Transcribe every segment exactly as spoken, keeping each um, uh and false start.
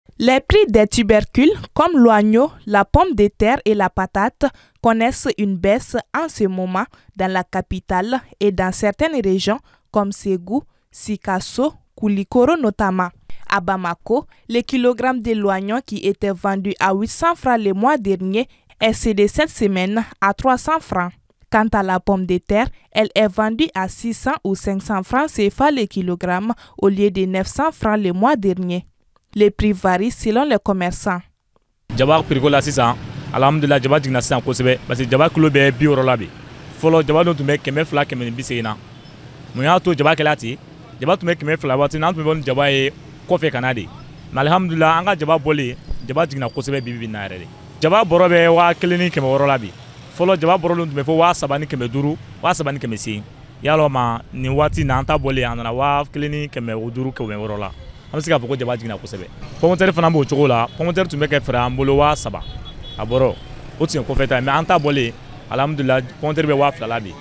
Les prix des tubercules comme l'oignon, la pomme de terre et la patate connaissent une baisse en ce moment dans la capitale et dans certaines régions comme Ségou, Sikasso, Koulikoro notamment. À Bamako, le kilogramme de l'oignon qui était vendu à huit cents francs le mois dernier est cédé cette semaine à trois cents francs. Quant à la pomme de terre, elle est vendue à six cents ou cinq cents francs C F A le kilogramme au lieu de neuf cents francs le mois dernier. Les prix varient selon les commerçants. Jaba prix la sisan alhamdulillah jaba jigna sisan kosɛbɛ parce que jaba kilo bɛ bi wɔɔrɔ la bi fɔlɔ jaba dun tun bɛ kɛmɛ fila kɛmɛ ni bi seegin na mun y'a to jaba kɛla ten jaba tun bɛ kɛmɛ fila waati n'an tun bɛ bɔ ni jaba ye kɔfɛ ka na de mais alhamdulillah an ka jaba bɔlen jaba jigna kosɛbɛ bi bi na yɛrɛ de jaba bɔrɔ bɛ waa kelen ni kɛmɛ wɔɔrɔ la bi fɔlɔ jaba bɔrɔ dun tun bɛ fɔ waa saba ni kɛmɛ duuru waa saba ni kɛmɛ seegin yalɔ ma nin waati na an ta bɔlen a nana waa kelen ni kɛmɛ duuru kɛmɛ wɔɔrɔ la. An bɛ se k'a fɔ ko jaba jiginna kosɛbɛ. Pomme de terre fana b'o cogo la, pomme de terre tun bɛ kɛ feere an bolo waa saba a bɔrɔ o tun ye kɔfɛ ta ye mais an ta bɔlen alhamdulillah pomme de terre bɛ waa fila la bi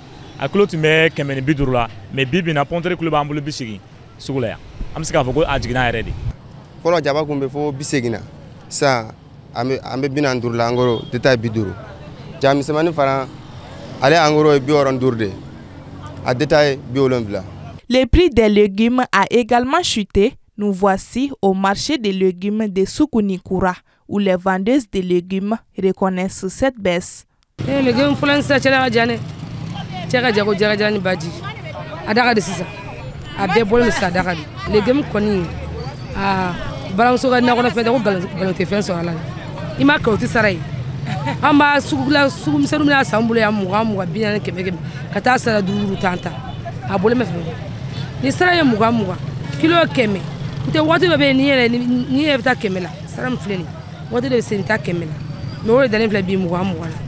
a kilo tun bɛ kɛmɛ ni bi duuru la mais bi bi in na pomme de terre kilo b'an bolo bi seegin sugu la yan an bɛ se k'a fɔ ko a jiginna yɛrɛ de. Fɔlɔ jaba kun bɛ fɔ bi seegin na sisan an bɛ an bɛ bi naani duuru la en gros détail bi duuru jaba misɛnmanin fana ale en gros ye bi wɔɔrɔ ni duuru de a détail bi wolonwula. Le prix des légumes a également chuté. Nous voici au marché des légumes de Soukounikoura, où les vendeuses de légumes reconnaissent cette baisse. Les légumes français, c'est la jane, c'est la jago jago ni badji. Adara de sisa, abe bol mi sa adara. Légumes koni, ah, balanço ga na ko na fe da ko galante fe so ala. Ima ko ti sarai. Amba sugula sugum serum na sambulo ya mu gamu ga biyan keme keme. Kata sara duru tanta. Abole me fe. Ni sarai mu gamu ga kilo keme. Nte wati bebe ni yele ni yele ta kemela saram fleni wati de se ta kemela no re dalen fle bi mu wa mu wala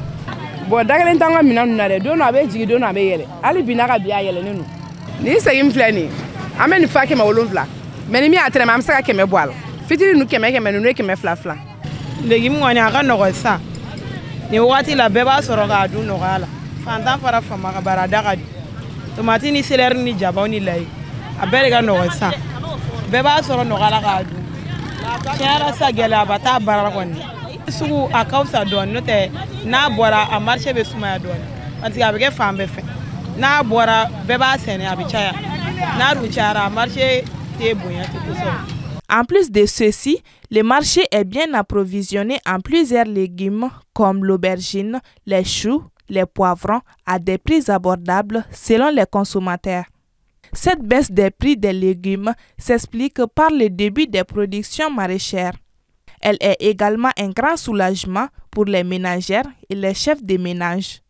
bo dagalen tanga mina nuna de do no abe jigi do no abe yele ali bi na ka bi ayele nenu ni se yim fleni amen fa kema wolonvla meni mi atre mam saka keme boal fitiri nu keme keme nu keme fla fla legi mu wani aka no sa ni wati la beba soro ga du no gala fanta fara fama ka barada ga tomati ni seler ni jaba ni lai abere ga no sa beba soro no gala ka du tiara sa gela bata barara koni sugu akausa don note na bora a marché be suma don anti abege fambe fe na bora beba sene abichaya na ruchara marché te boya te so. En plus de ceci, le marché est bien approvisionné en plusieurs légumes comme l'aubergine, les choux, les poivrons à des prix abordables selon les consommateurs. Cette baisse des prix des légumes s'explique par le début des productions maraîchères. Elle est également un grand soulagement pour les ménagères et les chefs de ménage.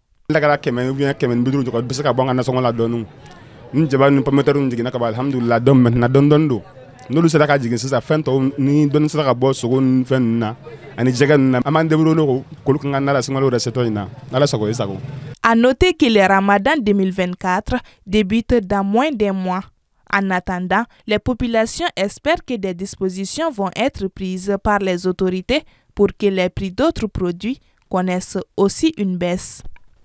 À noter que le Ramadan deux mille vingt-quatre débute dans moins d'un mois. En attendant, les populations espèrent que des dispositions vont être prises par les autorités pour que les prix d'autres produits connaissent aussi une baisse.